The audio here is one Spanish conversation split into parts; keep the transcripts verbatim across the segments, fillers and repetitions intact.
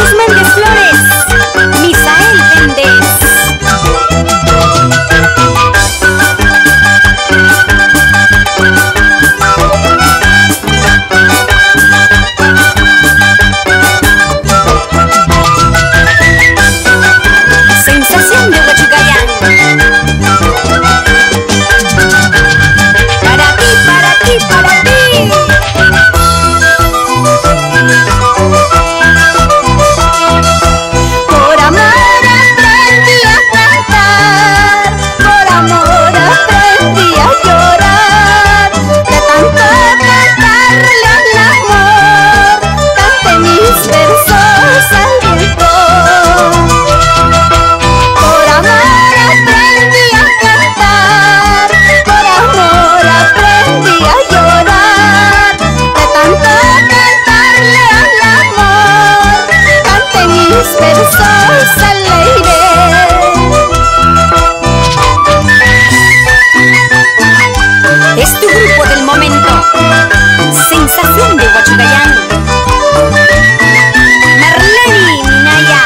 Jesús Méndez Flores, Misael Méndez. Sensación de Huachicayán. Para ti, para ti, para ti. Por amor aprendí a cantar, por amor aprendí a llorar, de tanto cantarle al amor, canté mis versos al rincón. Por amor aprendí a cantar, por amor aprendí a llorar, de tanto cantarle al amor, canté mis versos al aire. Es tu grupo del momento, Sensación de Huachicayán. Marleni Minaya.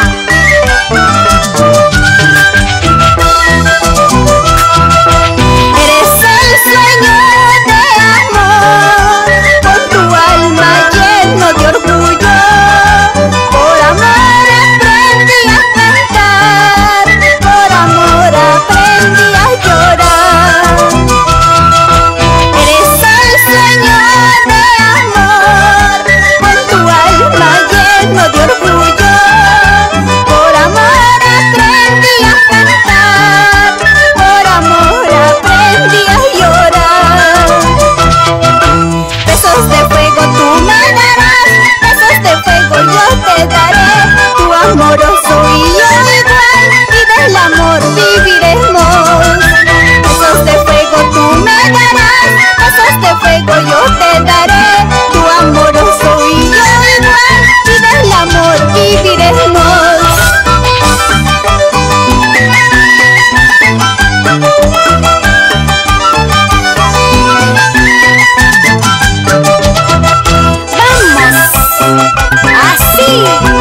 Eres el sueño de amor, con tu alma lleno de orgullo. Por amor aprendí a cantar, por amor aprendí a llorar. Eres el sueño de amor, con tu alma lleno de orgullo. Por amor aprendí a cantar, por amor aprendí a llorar. Besos de fuego tú me darás, besos de fuego yo te daré. Tu amoroso y yo igual, y del amor viviremos. Besos de fuego tú me darás, besos de fuego yo te daré. Tu amoroso y yo igual, y del amor viviremos. Vamos, así.